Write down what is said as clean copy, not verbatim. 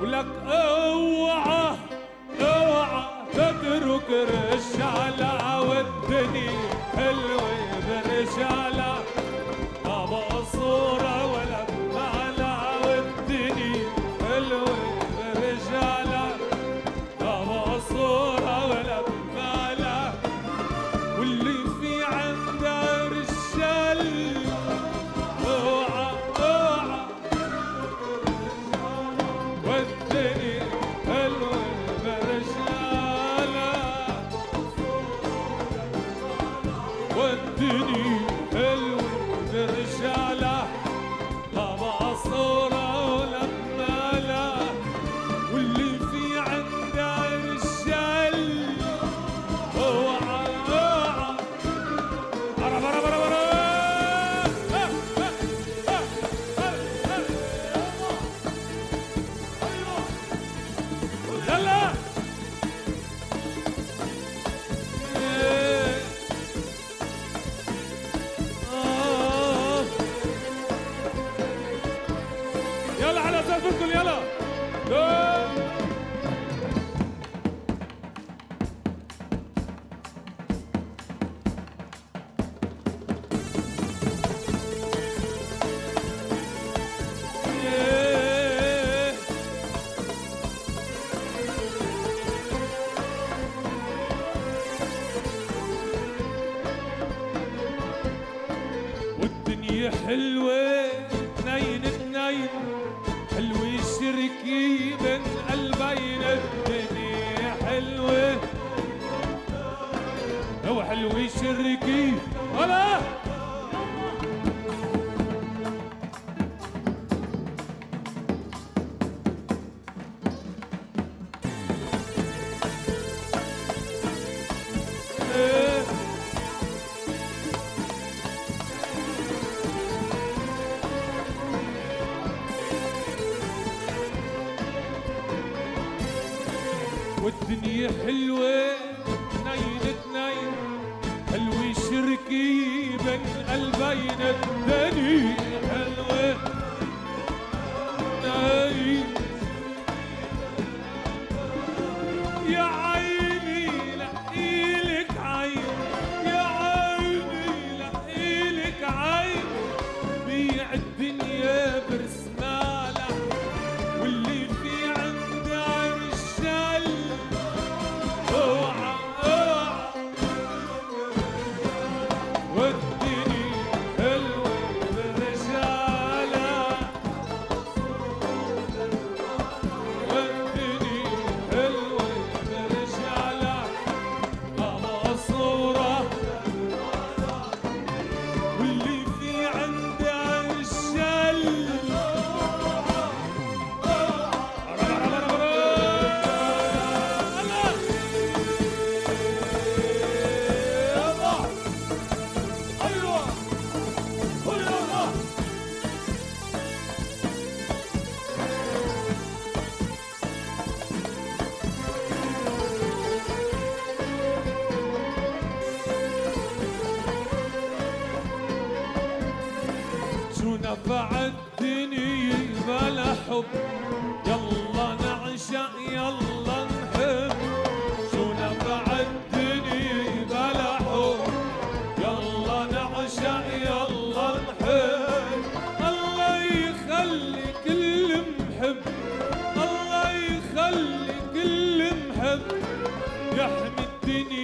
ولك اوعى اوعى تترك رجالة والدنيا حلوة برجالة ما بقصورة ولا بمالة والدنيا حلوة برجالة ما بقصورة ولا بمالة واللي في عنده رجال اوعى اوعى والدنيا حلوة برجالة والدنيا حلوة برجالة ما بقصورة ولا بمالة واللي في عنده رجال اوعى اوعى برا برا برا برا يلا يلا على اساس الكل يلا والدنيا حلوة اثنين اثنين حلوة شركي بين قلبين الدنيا حلوة هو حلوة شركي هلا والدنيا حلوة اثنين اثنين حلوة شركي بين قلبين الدنيا حلوة اثنين يا عيني لقيلك عين يا عيني لقيلك عين بيع الدنيا برسمالة واللي في عندها رجال اوعى اوعى والدنيا حلوة بالرجالة والدنيا حلوة بالرجالة ما مقصورة واللي في عندها رجال شو نفع الدنيا بلا حب يلا نعشق يلا نحب شو نفع الدنيا بلا حب يلا نعشق يلا نحب الله يخلي كل محب الله يخلي كل محب يحمي الدنيا